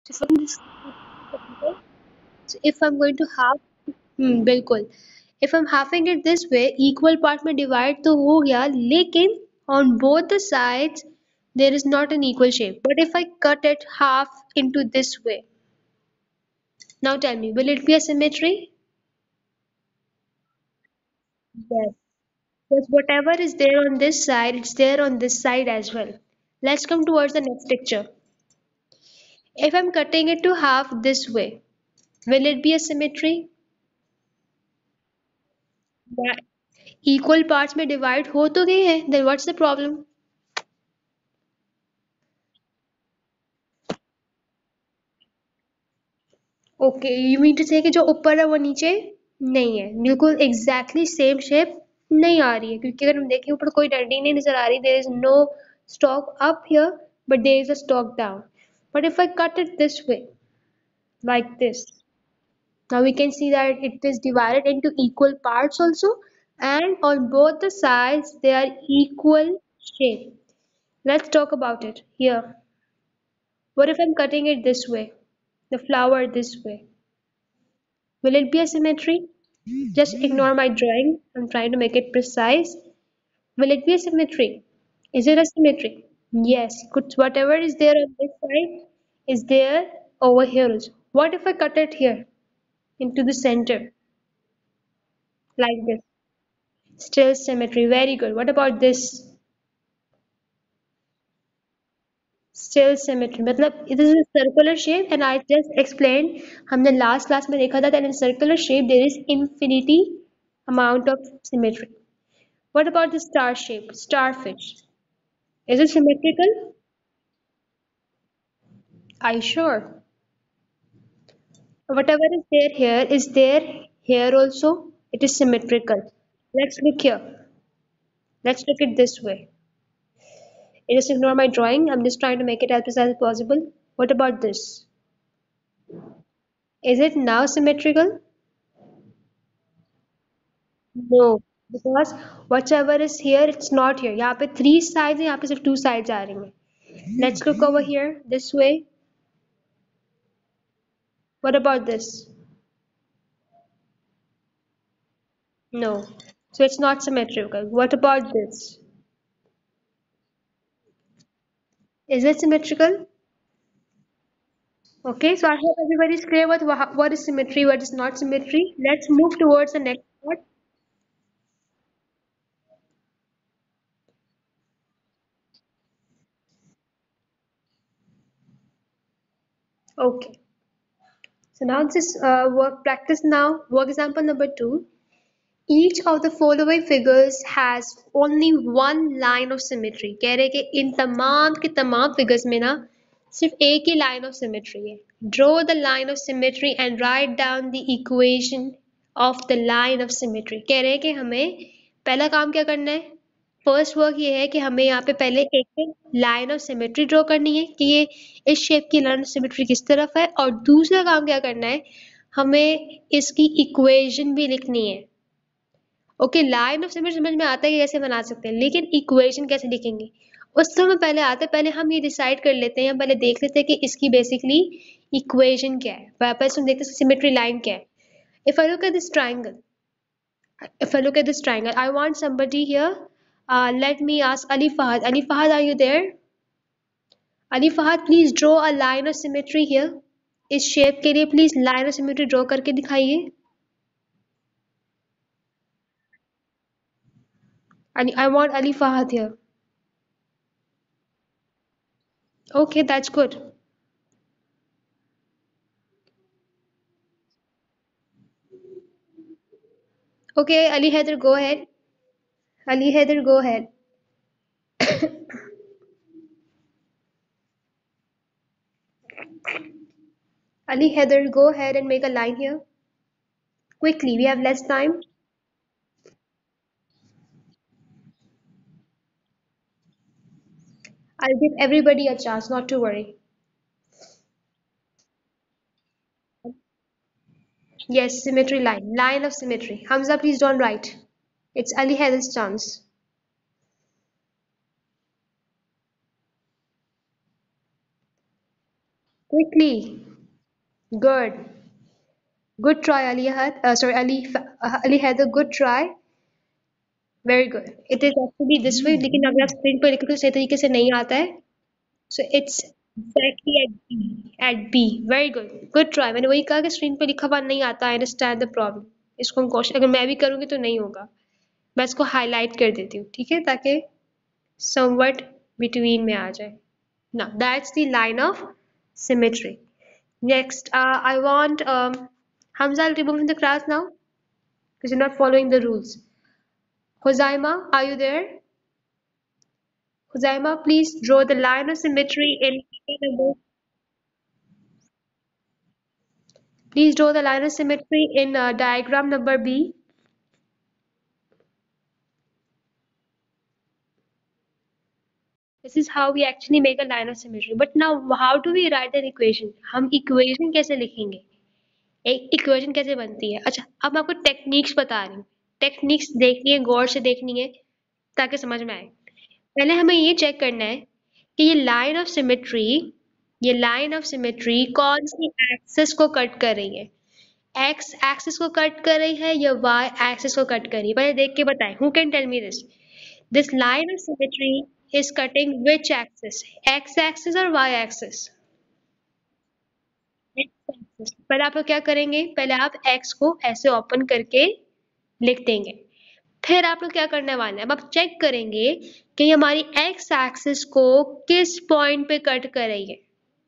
So from this, so if I'm going to half, बिल्कुल. If I'm halving it this way, equal part में divide तो हो गया, लेकिन on both the sides there is not an equal shape. But if I cut it half into this way, now tell me, will it be a symmetry? Yes. Because whatever is there on this side, it's there on this side as well. Let's come towards the next picture. If I'm cutting it to half this way, will it be a symmetry? Yeah. Equal parts में divide हो तो गए हैं, then what's the problem? Okay, you mean to say कि जो ऊपर है वो नीचे नहीं है, बिल्कुल एग्जैक्टली सेम शेप नहीं आ रही है, क्योंकि अगर हम देखें ऊपर कोई डंडी नहीं नजर आ रही, there is no stock up here but there is a stock down. But if I cut it this way like this, now we can see that it is divided into equal parts also, and on both the sides they are equal shape. Let's talk about it here. What if I'm cutting it this way, the flower this way? Will it be a symmetry? Just ignore my drawing. I'm trying to make it precise. Will it be a symmetry? Is it a symmetry? Yes. Whatever is there on this side is there over here also. What if I cut it here into the center like this? Still symmetry. Very good. What about this? Still symmetry. मतलब this is a circular shape and I just explained. हमने last class में देखा था that in circular shape there is infinity amount of symmetry. What about the star shape? Starfish. Is it symmetrical? Are you sure? Whatever is there here is there here also. It is symmetrical. Let's look here. Let's look it this way. You just ignore my drawing. I'm just trying to make it as precise as possible. What about this? Is it now symmetrical? No. Because whatever is here, it's not here. यहाँ पे three sides हैं, यहाँ पे सिर्फ two sides आ रही हैं. Let's look over here this way. What about this? No. So it's not symmetrical. What about this? Is it symmetrical? Okay, so I hope everybody is clear with what is symmetry, what is not symmetry. Let's move towards the next part. Okay, so now this work practice now. Work example number two. Each of the following figures has only one line of symmetry. कह रहे कि इन तमाम के तमाम figures में ना सिर्फ एक ही line of symmetry है. Draw the line of symmetry and write down the equation of the line of symmetry. कह रहे हैं कि हमें पहला काम क्या करना है. फर्स्ट वर्क ये है कि हमें यहाँ पे पहले एक लाइन ऑफ सिमेट्री ड्रॉ करनी है कि ये इस शेप की लाइन ऑफ सिमेट्री किस तरफ है, और दूसरा काम क्या करना है, हमें इसकी इक्वेशन भी लिखनी है. ओके, लाइन ऑफ सिमेट्री समझ में आता है कि कैसे बना सकते हैं, लेकिन इक्वेशन कैसे लिखेंगे उस समय पहले आते हैं. पहले हम ये डिसाइड कर लेते हैं, पहले देख लेते हैं कि इसकी बेसिकली इक्वेशन क्या है. वापस हम देखते हैं सिमेट्री लाइन क्या है. If I look at this triangle, if I look at this triangle, I want somebody here. Let me ask Ali Fahad. Ali Fahad, are you there? Ali Fahad, please draw a line of symmetry here. इस shape के लिए please line of symmetry draw करके दिखाइए. I want Ali Fahad here. Okay, that's good. Okay, Ali Heather, go ahead. Ali Heather, go ahead. Ali Heather, go ahead and make a line here. Quickly, we have less time. I'll give everybody a chance, not to worry. Yes, symmetry line. Line of symmetry. Hamza, please don't write. It's Ali Heather's chance. Quickly. Perfectly. Good. Good try, Ali had. Sorry, Ali had a good try. Very good. It is actually this way, लेकिन अगर आप screen पर लिखो तो सही तरीके से नहीं आता है. So it's exactly at B. At B. Very good. Good try. मैंने वही कहा कि स्क्रीन पे लिखा हुआ नहीं आता. I understand the problem. इसको हम क्वेश्चन अगर मैं भी करूँगी तो नहीं होगा. मैं इसको हाईलाइट कर देती हूँ, ठीक है, ताकि somewhat between में आ जाए. Now that's the line of symmetry. Next, I want Hamza to remove from the class now because you're not following the rules. Hozaima, are you there? Hozaima, please draw the line of symmetry in figure number. Please draw the line of symmetry in diagram number B. This is how we actually make a line of symmetry. But now, how do we write an equation? हम equation कैसे लिखेंगे? एक equation कैसे बनती है? अच्छा, अब मैं आपको टेक्निक्स बता रही हूँ. टेक्निक्स देखनी है, गौर से देखनी है, ताकि समझ में आए. पहले हमें ये चेक करना है कि ये लाइन ऑफ सिमेट्री कौन सी एक्सिस को कट कर रही है. एक्स एक्सिस को कट कर रही है या वाई एक्सिस को कट कर रही है? पहले देख के बताएं. Who can tell me this? This line of symmetry is cutting which axis? X axis और वाई एक्सिस? पहले आप लोग क्या करेंगे? पहले आप एक्स को ऐसे ओपन करके लिख देंगे. फिर आप लोग क्या करने वाले हैं? अब आप चेक करेंगे कि हमारी एक्स एक्सिस को किस पॉइंट पे कट कर रही है.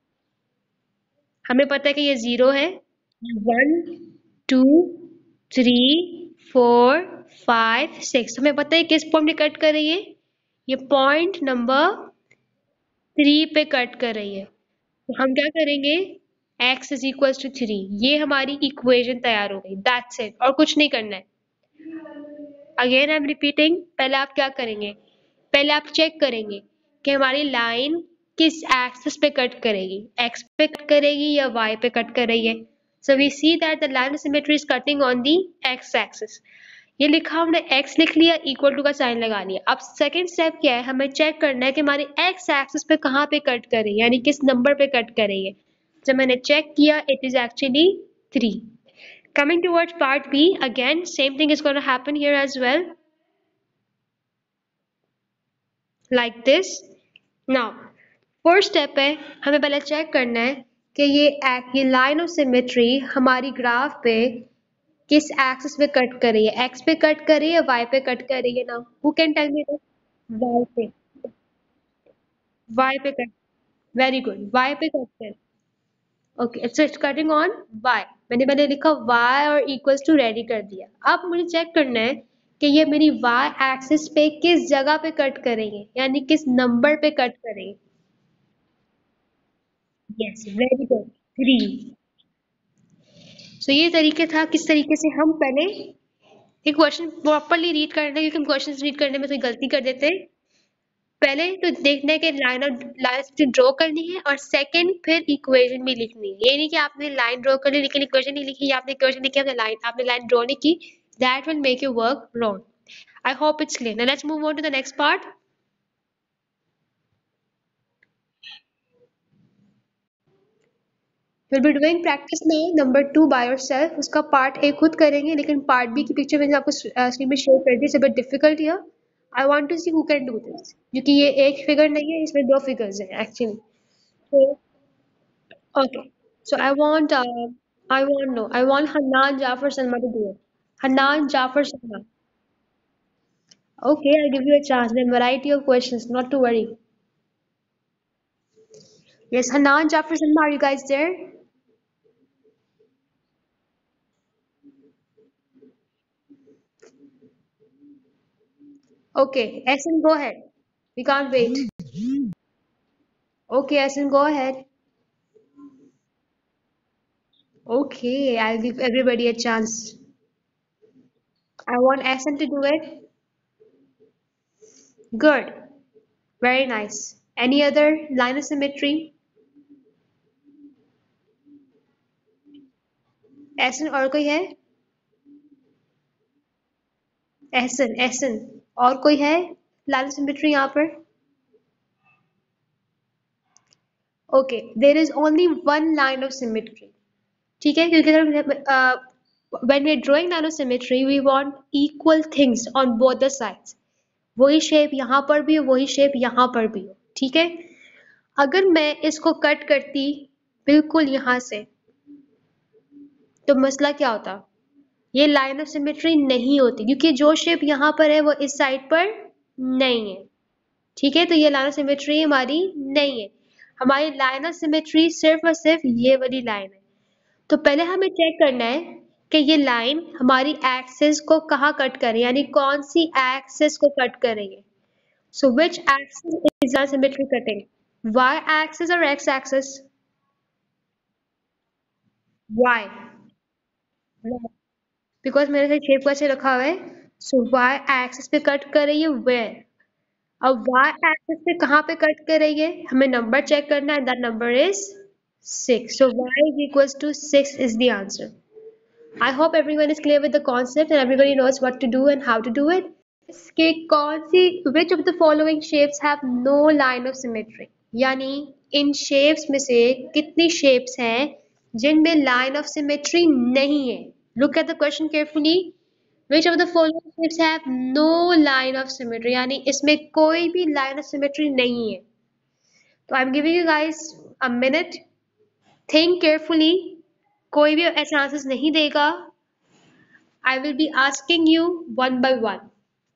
हमें पता है कि ये 0 है. 1 2 3 4 5 6. हमें पता है किस पॉइंट पे कट कर रही है. ये पॉइंट नंबर 3 पे कट कर रही है. तो हम क्या करेंगे? x is equal to 3. ये हमारी इक्वेशन तैयार हो गई. That's it. और कुछ नहीं करना है. Again I am repeating. पहले आप क्या करेंगे? पहले आप चेक करेंगे कि हमारी लाइन किस एक्सिस पे कट करेगी. एक्स पे कट करेगी या वाई पे कट कर रही है? So we see that the line of symmetry is cutting on the X axis. ये लिखा हमने x लिख लिया, इक्वल टू का साइन लगा लिया. अब सेकंड स्टेप क्या है? हमें चेक करना है कि हमारी x एक्सिस पे कहाँ पे कट कर रही है, यानी किस नंबर पे कट कर रही है. जब मैंने चेक किया, it is actually 3. Coming towards part B, again, same thing is going to happen here as well. Like this. Now, first step है, हमें पहले चेक करना है कि ये लाइन ऑफ सिमेट्री हमारी ग्राफ पे किस एक्सिस पे कट कर रही है. एक्स पे कट कर रही है, वाई पे कट कर रही है. ना, who can tell me this? Y पे. वाई पे कट. Very good. वाई पे कट कर. Okay, it's cutting on Y. मैंने लिखा वाई और इक्वल्स टू रेडी कर दिया. अब मुझे चेक करना है कि ये मेरी वाई एक्सिस पे किस जगह पे कट करेंगे, यानी किस नंबर पे कट करेंगे. Yes, very good. 3. सो ये तरीके था किस तरीके से हम पहले एक क्वेश्चन प्रॉपरली रीड करना है, क्योंकि हम क्वेश्चन रीड करने में कोई गलती कर देते हैं. पहले तो देखना है कि लाइन ड्रॉ करनी है, और सेकंड फिर इक्वेशन भी लिखनी है. ये नहीं कि आपने लाइन ड्रॉ कर ली लेकिन इक्वेशन नहीं लिखी, या आपने इक्वेशन लिखी आपने लाइन ड्रॉ नहीं की. That will make you work wrong. I hope it's clear. Now let's move on to the next part. We'll be doing practice now number 2 by yourself. उसका पार्ट ए खुद करेंगे, लेकिन part B की picture मैंने आपको screen में show कर दी. It's a bit difficult here. I want to see who can do this, क्योंकि ये एक फिगर नहीं है, इसमें दो फिगर्स हैं actually. So, okay. So I want Hanan Jafar Salma to do it. Hanan Jafar Salma. Okay, I'll give you a chance. Then variety of questions, not to worry. Yes, Hanan Jafar Salma, are you guys there? Okay, Essen, go ahead. We can't wait. Okay, Essen, go ahead. Okay, I'll give everybody a chance. I want Essen to do it. Good. Very nice. Any other line of symmetry? Essen और कोई है? एहसन एहसन और कोई है लाल symmetry यहाँ पर? Okay, there is only one line of symmetry. ठीक है, क्योंकि when we're drawing line of symmetry we want equal things on both the sides. वही शेप यहाँ पर भी हो, वही शेप यहाँ पर भी हो, ठीक है। अगर मैं इसको कट करती बिल्कुल यहाँ से, तो मसला क्या होता? ये लाइन ऑफ सिमेट्री नहीं होती, क्योंकि जो शेप यहाँ पर है वो इस साइड पर नहीं है, ठीक है। तो ये लाइन ऑफ सिमेट्री हमारी नहीं है। हमारी लाइन ऑफ सिमेट्री सिर्फ और सिर्फ ये वाली लाइन है। तो पहले हमें चेक करना है कि ये लाइन हमारी एक्सिस को कहाँ कट करे, यानी कौन सी एक्सिस को कट करेंगे। So which axis is symmetry cutting? Y axis और एक्स एक्सिस? वाई, बिकॉज मेरे से शेप कैसे रखा हुआ है। सो वाई एक्सिस पे कट कर रही है वेयर। अब वाई एक्सिस पे कहाँ पे कट कर रही है, हमें नंबर चेक करना है, that number is 6. So y is equals to 6 is the answer. I hope everyone is clear with the concept and everybody knows what to do and how to do it. इसके कौन सी which of the following shapes have no line of symmetry? यानी इन shapes में से कितनी shapes हैं जिनमें line of symmetry नहीं है? Look at the question carefully. Which of the following shapes have no line of symmetry? यानी इसमें कोई भी line of symmetry नहीं है। तो I'm giving you guys a minute. Think carefully. कोई भी ऐसा आंसर नहीं देगा। I will be asking you one by one.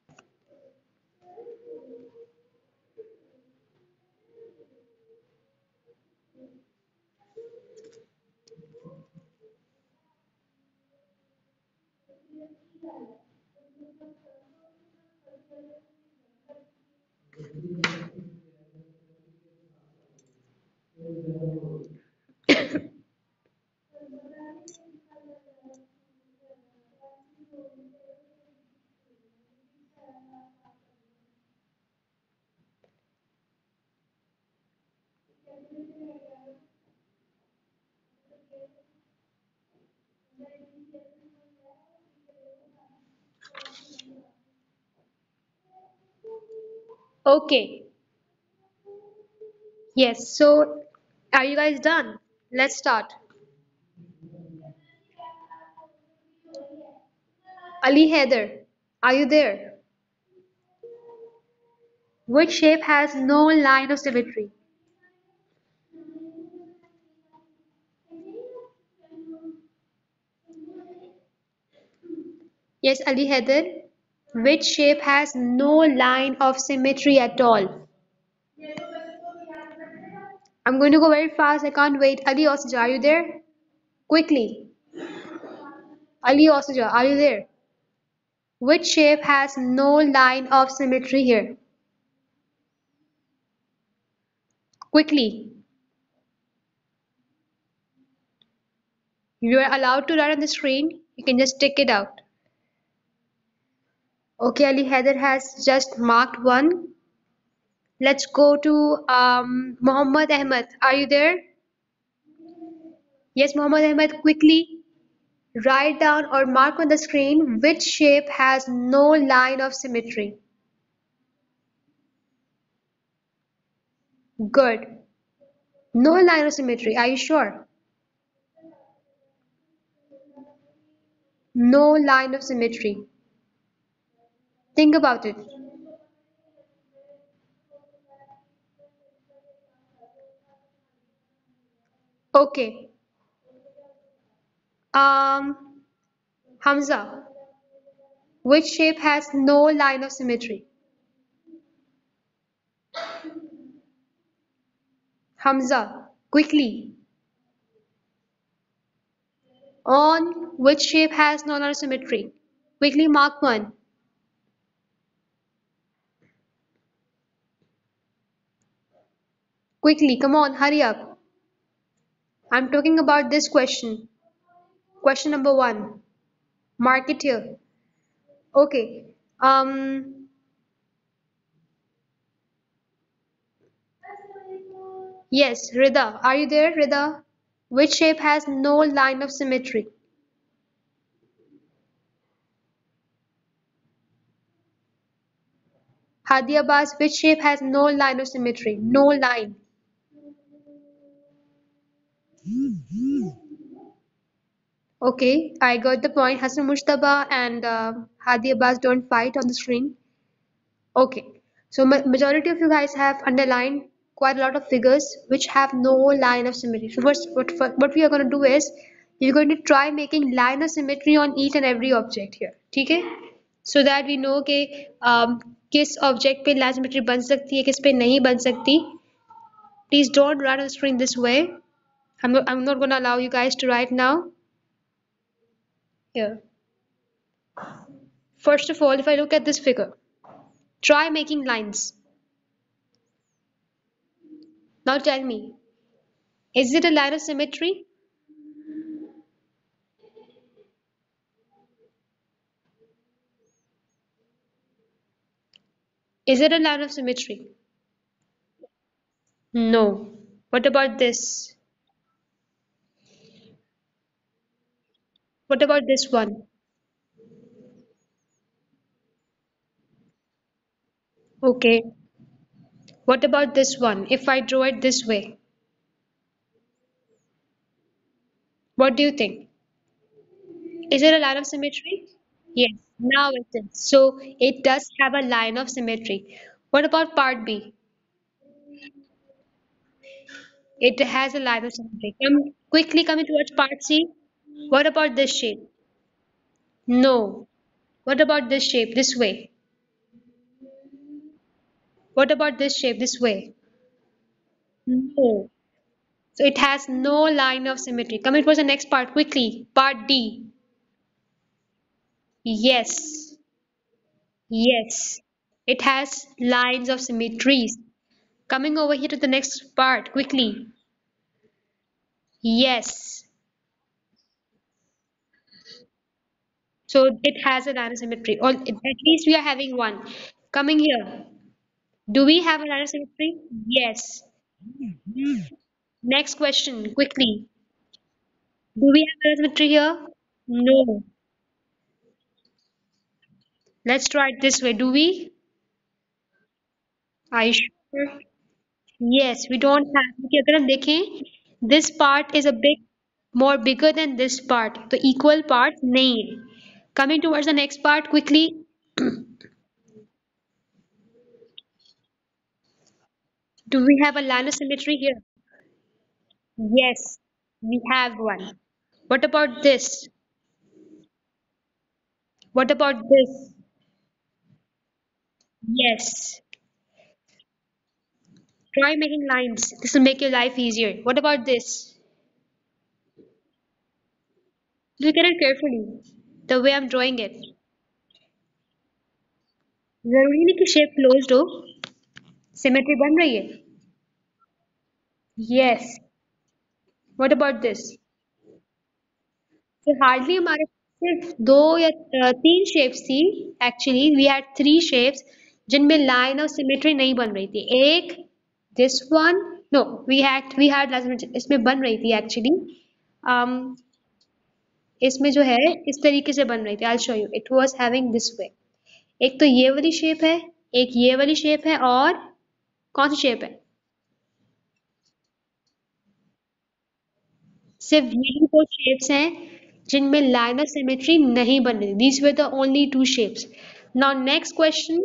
Okay. Yes. So, are you guys done? Let's start. Ali Heather, are you there? Which shape has no line of symmetry? Yes, Ali Heather. Which shape has no line of symmetry at all? I'm going to go very fast. I can't wait. Ali Osaja, are you there? Quickly. Ali Osaja, are you there? Which shape has no line of symmetry here? Quickly. You are allowed to write on the screen. You can just tick it out. Okay, Ali Heather has just marked one. Let's go to Mohammed Ahmed. Are you there? Yes, Mohammed Ahmed, quickly write down or mark on the screen which shape has no line of symmetry. Good. No line of symmetry. Are you sure? No line of symmetry. Think about it. Okay. Um, Hamza, which shape has no line of symmetry? Hamza, quickly. On which shape has no line of symmetry? Quickly mark one. Quickly, come on, hurry up. I'm talking about this question. Question number one. Mark it here. Okay. Yes, Rida. Are you there, Rida? Which shape has no line of symmetry? Hadi Abbas, which shape has no line of symmetry? No line. Okay, I got the point. Hassan Mushtaba and Hadi Abbas don't fight on the screen. Okay, so majority of you guys have underlined quite a lot of figures which have no line of symmetry. So what we are going to do is we're going to try making line of symmetry on each and every object here. ठीक है? So that we know कि किस object पे line symmetry बन सकती है, किस पे नहीं बन सकती. Please don't write on the screen this way. I'm not going to allow you guys to write now. Here. First of all, if I look at this figure, try making lines. Now tell me, is it a line of symmetry? Is it a line of symmetry? No. What about this? What about this one? Okay. What about this one? If I draw it this way, what do you think? Is it a line of symmetry? Yes, now it is. So it does have a line of symmetry. What about part B? It has a line of symmetry. Come quickly coming towards part C. What about this shape? No. What about this shape? This way. What about this shape? This way. No. So it has no line of symmetry. Coming towards the next part quickly. Part D. Yes. Yes. It has lines of symmetries. Coming over here to the next part quickly. Yes. So it has a line of symmetry. Or at least we are having one. Coming here. Do we have a line of symmetry? Yes. Next question quickly. Do we have a line of symmetry here? No. Let's try it this way. Do we? Are you sure? Yes, we don't have क्योंकि अगर हम देखें this part is a bit more bigger than this part तो equal part नहीं है. Coming towards the next part quickly. Do we have a line of symmetry here? Yes, we have one. What about this? What about this? Yes. Try making lines. This will make your life easier. What about this? Look at it carefully. The way I'm drawing it. जरूरी नहीं कि shape closed हो. Symmetry बन रही है. Yes. What about this? So hardly हमारे पास सिर्फ दो या तीन शेप्स थी. Actually, we had three shapes जिनमें line और symmetry नहीं बन रही थी. एक this one. No, we had line symmetry. इसमें बन रही थी actually. Um, इसमें जो है इस तरीके से बन रही थी. I'll show you. It was having this way. एक तो ये वाली शेप है, एक ये वाली शेप है और कौन सी शेप है? सिर्फ यही दो शेप्स हैं जिनमें लाइन ऑफ सिमेट्री नहीं बन रही. These were the only two shapes. Now next question.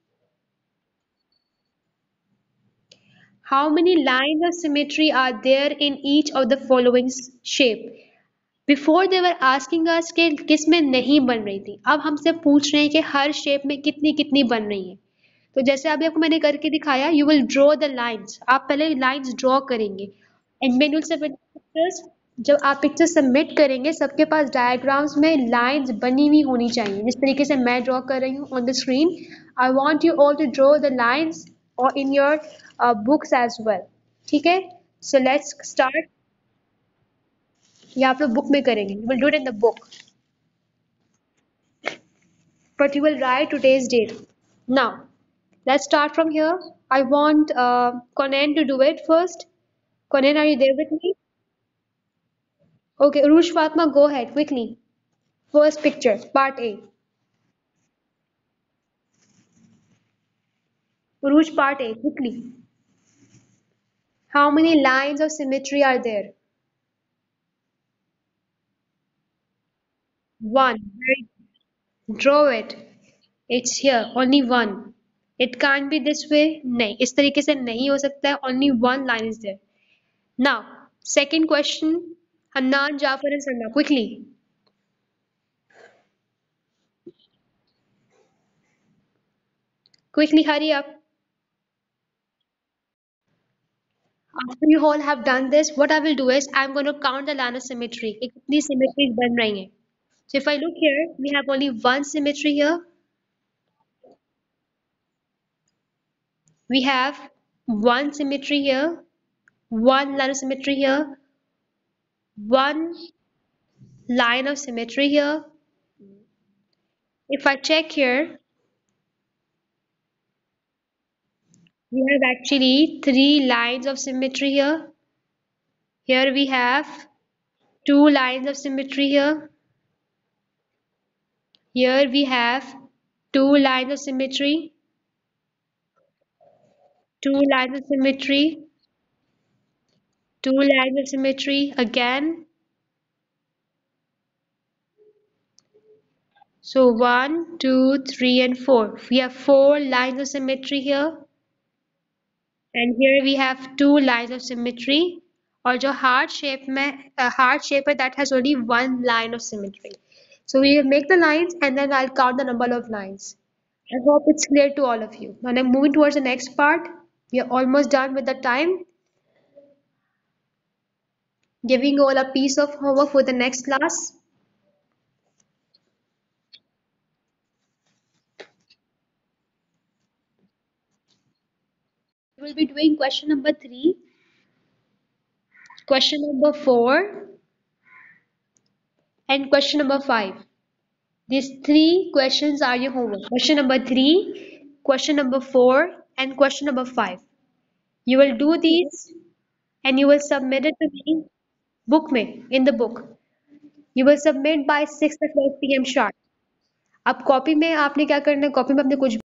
How many lines of symmetry are there in each of the following shape? Before they were asking us कि किस में नहीं बन रही थी. अब हमसे पूछ रहे हैं कि हर शेप में कितनी कितनी बन रही है. तो जैसे अभी आपको मैंने करके दिखाया, you will draw the lines. आप पहले लाइन्स ड्रॉ करेंगे and man will submit pictures. जब आप पिक्चर सबमिट करेंगे सबके पास डायग्राम्स में लाइन्स बनी हुई होनी चाहिए जिस तरीके से मैं ड्रॉ कर रही हूँ on the screen. I want you all to draw the lines और in your books as well. ठीक है. So let's start. या आप लोग बुक में करेंगे. You will do it in the book but you will write today's date. Now, let's start from here. I want Conan to do it first. Conan, are you there with me? Okay, Urush Fatma, go ahead quickly. First picture, part A. Urush, part A, quickly. How many lines of symmetry are there? One. Draw it. It's here. Only one. It can't be this way. नहीं, इस तरीके से नहीं हो सकता है. Only one line is there. Now, second question. Hanan, Jafar, and Salma. Quickly. Quickly, hurry up. After you all have done this, what I will do is I'm going to count the line of symmetry. कि कितनी symmetries बन रही हैं. So if I look here, we have only one symmetry here. We have one symmetry here, one line of symmetry here, one line of symmetry here. If I check here, we have actually three lines of symmetry here. Here we have two lines of symmetry here. Here we have two lines of symmetry, two lines of symmetry, two lines of symmetry again. So one, two, three, and four. We have four lines of symmetry here. And here we have two lines of symmetry. और जो heart shape है that has only one line of symmetry. So we will make the lines and then I'll count the number of lines. I hope it's clear to all of you. Now I'm moving towards the next part. We are almost done with the time. Giving you all a piece of homework for the next class. We will be doing question number 3, question number 4, and question number 5. These three questions are your homework. Question number 3, question number 4, and question number 5. You will do these and you will submit it to me book में, in the book. You will submit by 6 o'clock PM sharp. अब copy में आपने क्या करना है, copy में अपने कुछ